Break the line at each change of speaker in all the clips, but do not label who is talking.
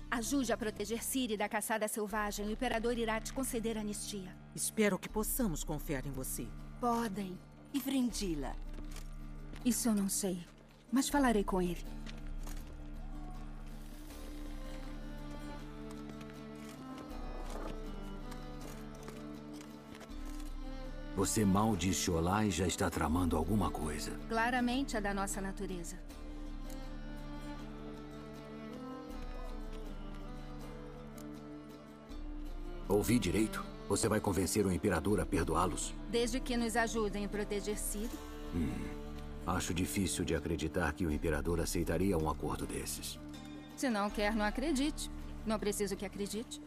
Ajude a proteger Ciri da caçada selvagem. O Imperador irá te conceder anistia.
Espero que possamos confiar em você.
Podem.
E Vrindila?
Isso eu não sei, mas falarei com ele.
Você mal disse olá e já está tramando alguma coisa.
Claramente é da nossa natureza.
Ouvi direito? Você vai convencer o Imperador a perdoá-los?
Desde que nos ajudem a proteger Ciri.
Acho difícil de acreditar que o Imperador aceitaria um acordo desses.
Se não quer, não acredite. Não preciso que acredite.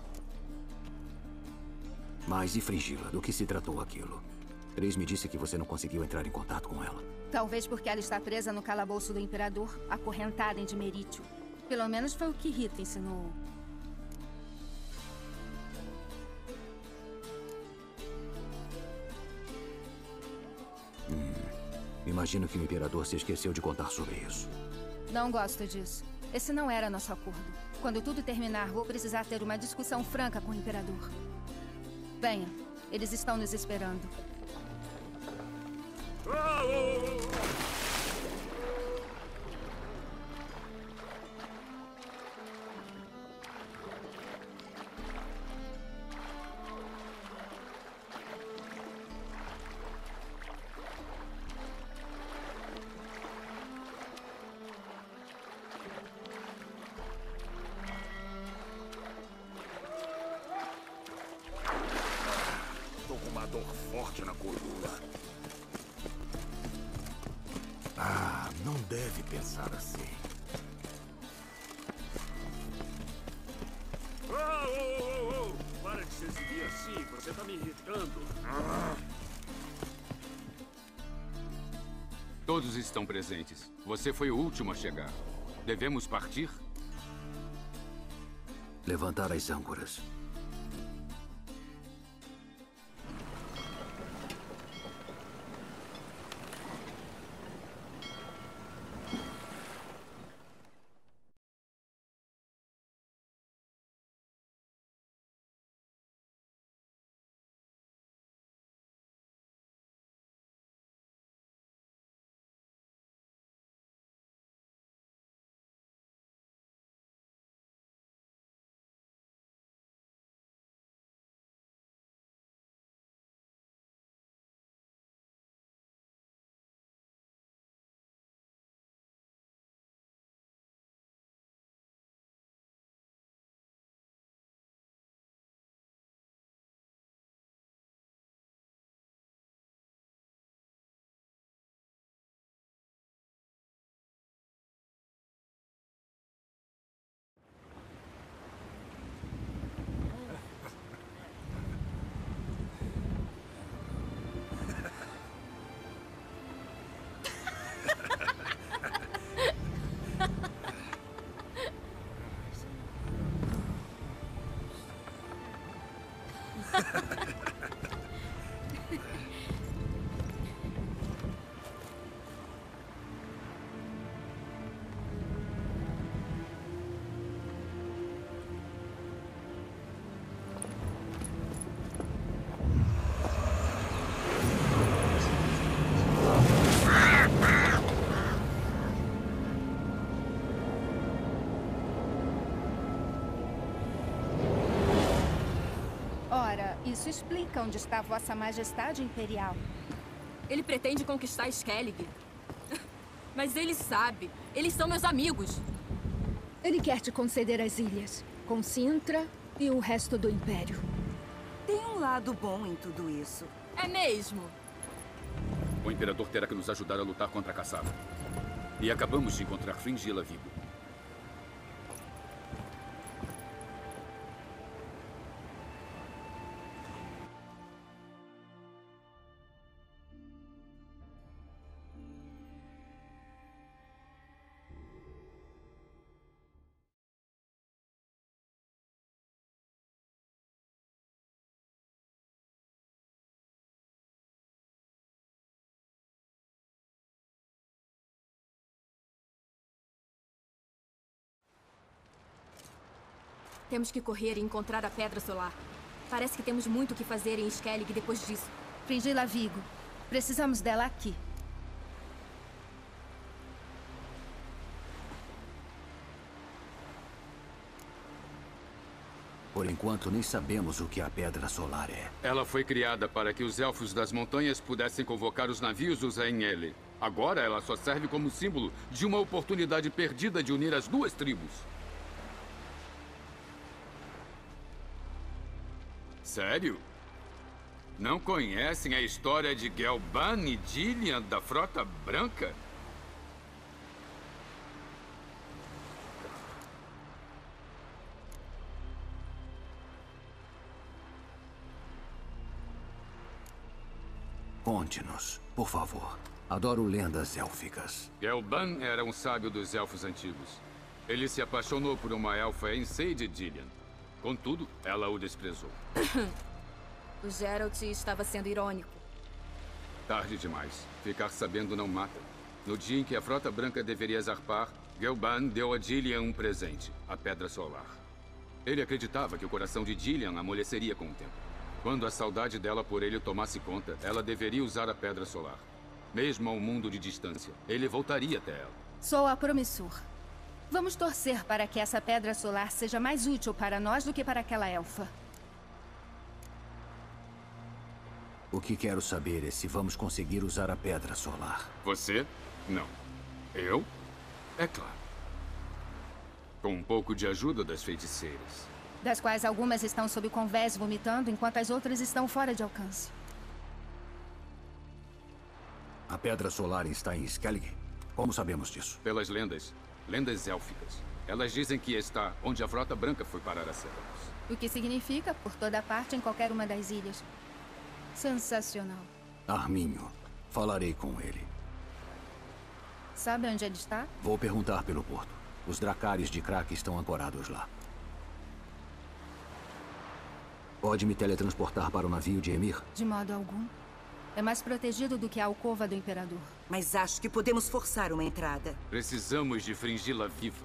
Mas e Fringilla? Do que se tratou aquilo? Tris me disse que você não conseguiu entrar em contato com ela.
Talvez porque ela está presa no calabouço do Imperador, acorrentada em Dimerítio. Pelo menos foi o que Rita ensinou.
Imagino que o Imperador se esqueceu de contar sobre isso.
Não gosto disso. Esse não era nosso acordo. Quando tudo terminar, vou precisar ter uma discussão franca com o Imperador. Venha. Eles estão nos esperando.
Tô com uma dor forte na coluna.
Ah, não deve pensar assim.
Para de se exibir assim, você tá me irritando.
Todos estão presentes. Você foi o último a chegar. Devemos partir?
Levantar as âncoras.
Isso explica onde está Vossa Majestade Imperial.
Ele pretende conquistar Skellig. Mas ele sabe. Eles são meus amigos.
Ele quer te conceder as ilhas, com Sintra e o resto do Império.
Tem um lado bom em tudo isso.
É mesmo?
O Imperador terá que nos ajudar a lutar contra a caçada. E acabamos de encontrar Fringilla vivo.
Temos que correr e encontrar a Pedra Solar. Parece que temos muito o que fazer em Skellig depois disso.
Fringilla Vigo. Precisamos dela aqui.
Por enquanto, nem sabemos o que a Pedra Solar é.
Ela foi criada para que os Elfos das Montanhas pudessem convocar os navios dos Ainele. Agora ela só serve como símbolo de uma oportunidade perdida de unir as duas tribos. Sério? Não conhecem a história de Gelban e Dilian da Frota Branca?
Conte-nos, por favor. Adoro lendas élficas.
Gelban era um sábio dos Elfos antigos. Ele se apaixonou por uma elfa em Seide Dilian. Contudo, ela o desprezou.
O Geralt estava sendo irônico.
Tarde demais. Ficar sabendo não mata. No dia em que a Frota Branca deveria zarpar, Gelban deu a Dilian um presente, a Pedra Solar. Ele acreditava que o coração de Dilian amoleceria com o tempo. Quando a saudade dela por ele tomasse conta, ela deveria usar a Pedra Solar. Mesmo a um mundo de distância, ele voltaria até ela.
Soa promissor. Vamos torcer para que essa Pedra Solar seja mais útil para nós do que para aquela elfa.
O que quero saber é se vamos conseguir usar a Pedra Solar.
Você? Não. Eu? É claro. Com um pouco de ajuda das feiticeiras.
Das quais algumas estão sob convés vomitando, enquanto as outras estão fora de alcance.
A Pedra Solar está em Skellig? Como sabemos disso?
Pelas lendas. Lendas élficas. Elas dizem que está onde a Frota Branca foi parar a séculos.
O que significa por toda parte em qualquer uma das ilhas. Sensacional.
Arminho. Falarei com ele.
Sabe onde ele está?
Vou perguntar pelo porto. Os dracares de Krak estão ancorados lá. Pode me teletransportar para o navio de Emir?
De modo algum. É mais protegido do que a alcova do Imperador.
Mas acho que podemos forçar uma entrada.
Precisamos de Fringilla viva.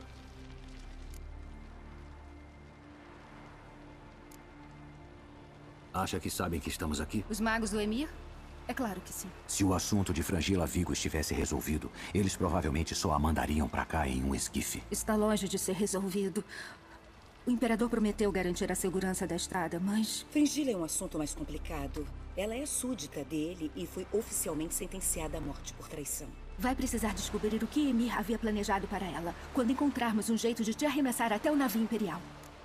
Acha que sabem que estamos aqui?
Os magos do Emir? É claro que sim.
Se o assunto de Fringilla Vigo estivesse resolvido, eles provavelmente só a mandariam pra cá em um esquife.
Está longe de ser resolvido. O Imperador prometeu garantir a segurança da estrada, mas...
Fringilla é um assunto mais complicado. Ela é súdita dele e foi oficialmente sentenciada à morte por traição.
Vai precisar descobrir o que Emir havia planejado para ela, quando encontrarmos um jeito de te arremessar até o navio imperial.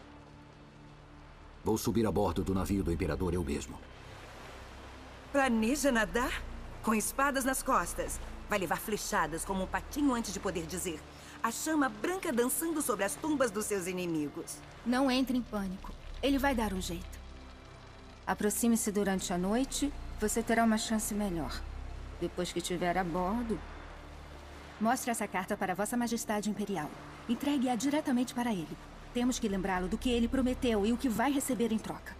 Vou subir a bordo do navio do Imperador eu mesmo.
Planeja nadar? Com espadas nas costas. Vai levar flechadas como um patinho antes de poder dizer: a chama branca dançando sobre as tumbas dos seus inimigos.
Não entre em pânico. Ele vai dar um jeito. Aproxime-se durante a noite, você terá uma chance melhor. Depois que estiver a bordo, mostre essa carta para Vossa Majestade Imperial. Entregue-a diretamente para ele. Temos que lembrá-lo do que ele prometeu e o que vai receber em troca.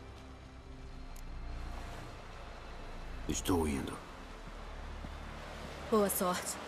Estou indo.
Boa sorte.